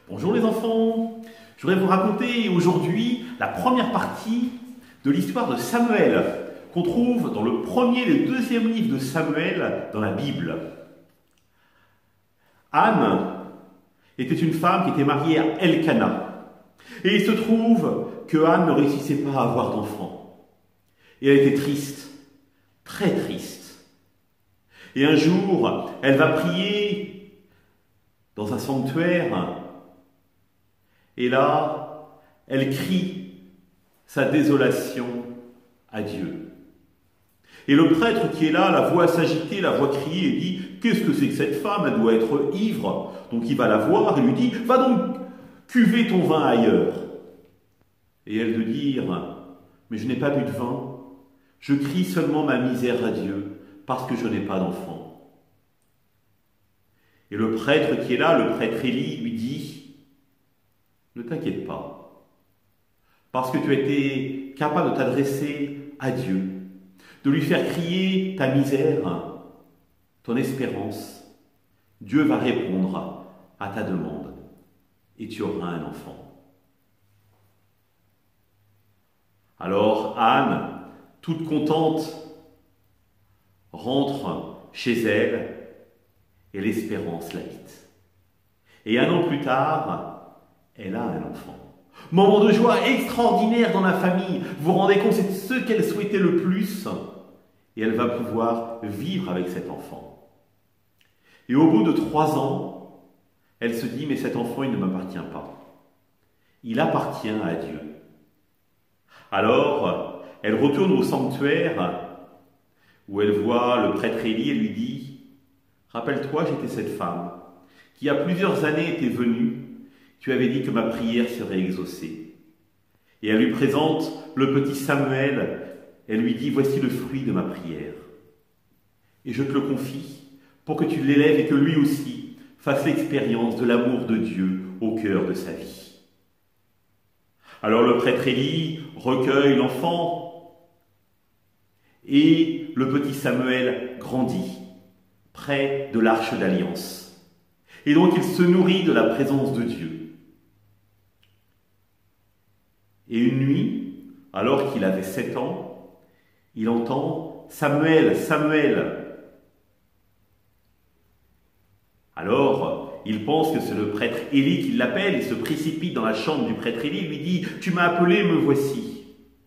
Bonjour les enfants, je voudrais vous raconter aujourd'hui la première partie de l'histoire de Samuel qu'on trouve dans le premier et le deuxième livre de Samuel dans la Bible. Anne était une femme qui était mariée à Elkana. Et il se trouve que Anne ne réussissait pas à avoir d'enfant. Et elle était triste, très triste. Et un jour, elle va prier dans un sanctuaire. Et là, elle crie sa désolation à Dieu. Et le prêtre qui est là, la voit s'agiter, la voit crier et dit « Qu'est-ce que c'est que cette femme? Elle doit être ivre. » Donc il va la voir et lui dit « Va donc cuver ton vin ailleurs. » Et elle de dire « Mais je n'ai pas bu de vin. Je crie seulement ma misère à Dieu parce que je n'ai pas d'enfant. » Et le prêtre qui est là, le prêtre Élie, lui dit « Ne t'inquiète pas, parce que tu as été capable de t'adresser à Dieu, de lui faire crier ta misère, ton espérance. Dieu va répondre à ta demande et tu auras un enfant. » Alors Anne, toute contente, rentre chez elle et l'espérance l'habite. Et un an plus tard, elle a un enfant. Moment de joie extraordinaire dans la famille. Vous vous rendez compte, c'est ce qu'elle souhaitait le plus. Et elle va pouvoir vivre avec cet enfant. Et au bout de 3 ans, elle se dit, mais cet enfant, il ne m'appartient pas. Il appartient à Dieu. Alors, elle retourne au sanctuaire où elle voit le prêtre Élie et lui dit, rappelle-toi, j'étais cette femme qui, il y a plusieurs années, était venue. Tu avais dit que ma prière serait exaucée. Et elle lui présente le petit Samuel. Elle lui dit, voici le fruit de ma prière. Et je te le confie pour que tu l'élèves et que lui aussi fasse l'expérience de l'amour de Dieu au cœur de sa vie. Alors le prêtre Élie recueille l'enfant et le petit Samuel grandit près de l'arche d'alliance. Et donc il se nourrit de la présence de Dieu. Et une nuit, alors qu'il avait 7 ans, il entend « Samuel, Samuel !» Alors, il pense que c'est le prêtre Élie qui l'appelle, il se précipite dans la chambre du prêtre Élie, lui dit « Tu m'as appelé, me voici !»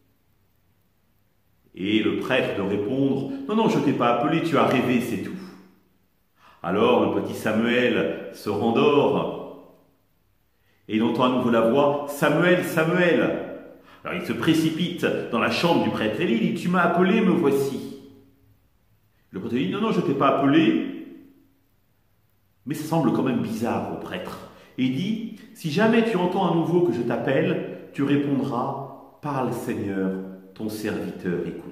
Et le prêtre de répondre « Non, non, je ne t'ai pas appelé, tu as rêvé, c'est tout. » Alors le petit Samuel se rendort et il entend à nouveau la voix « Samuel, Samuel !» Alors il se précipite dans la chambre du prêtre Élie, il dit « Tu m'as appelé, me voici. » Le prêtre dit « Non, non, je ne t'ai pas appelé. » Mais ça semble quand même bizarre au prêtre. Et il dit « Si jamais tu entends à nouveau que je t'appelle, tu répondras « Parle Seigneur, ton serviteur écoute. »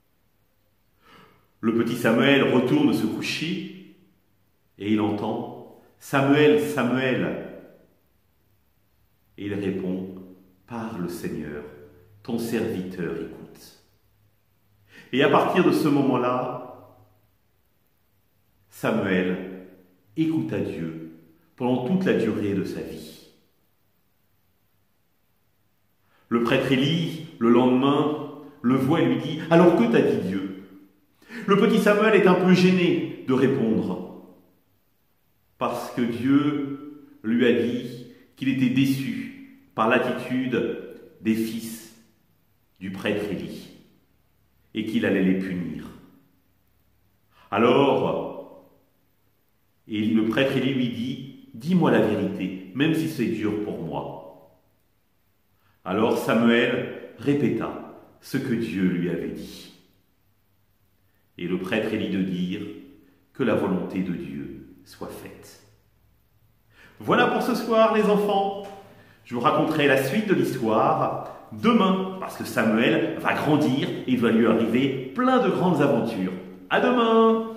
Le petit Samuel retourne se coucher et il entend « Samuel, Samuel !» Et il répond « Parle Seigneur, ton serviteur écoute. » Et à partir de ce moment-là, Samuel écoute à Dieu pendant toute la durée de sa vie. Le prêtre Élie, le lendemain, le voit et lui dit « Alors que t'a dit Dieu ?» Le petit Samuel est un peu gêné de répondre parce que Dieu lui a dit qu'il était déçu par l'attitude des fils du prêtre Élie et qu'il allait les punir. Alors, le prêtre Élie lui dit « Dis-moi la vérité, même si c'est dur pour moi. » Alors Samuel répéta ce que Dieu lui avait dit. Et le prêtre Élie de dire que la volonté de Dieu soit faite. Voilà pour ce soir les enfants. Je vous raconterai la suite de l'histoire demain, parce que Samuel va grandir et il va lui arriver plein de grandes aventures. À demain!